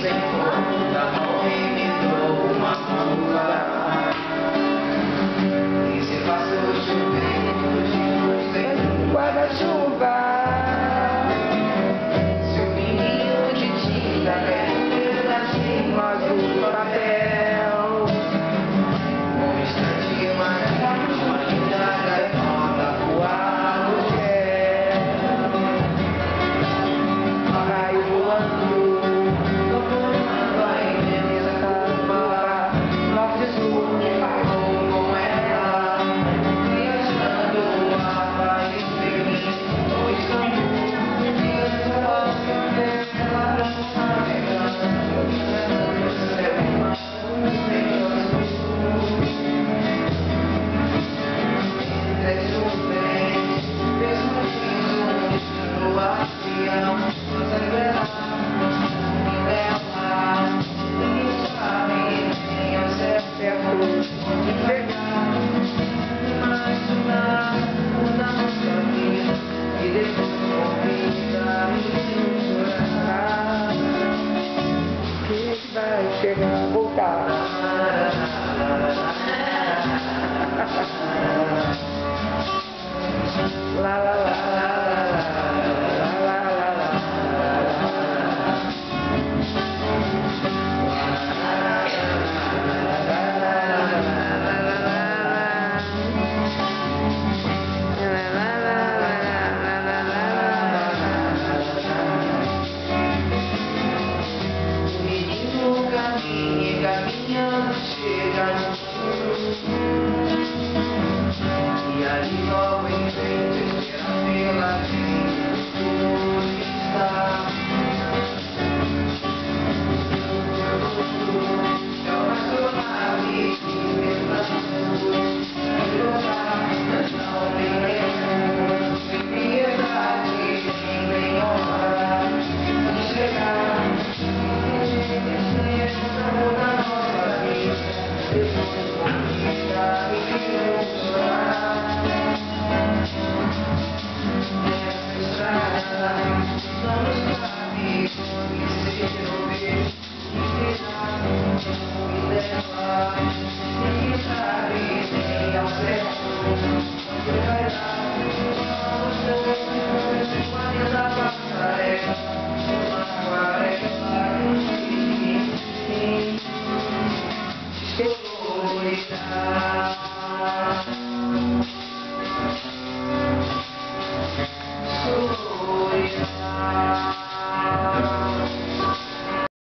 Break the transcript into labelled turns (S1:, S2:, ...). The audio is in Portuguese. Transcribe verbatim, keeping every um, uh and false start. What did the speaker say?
S1: Guarda-chuva, se o menino de tinta quer um pedacinho azul do papel, um instante mais uma linda gaivota voar no céu, caiu voando, voando a imensa mar, norte e sul, parou com ela, viajando a país. Vai chegar, voltar. La la la la la la la caminhando chega no sul, e ali logo em frente espera pela gente o turista.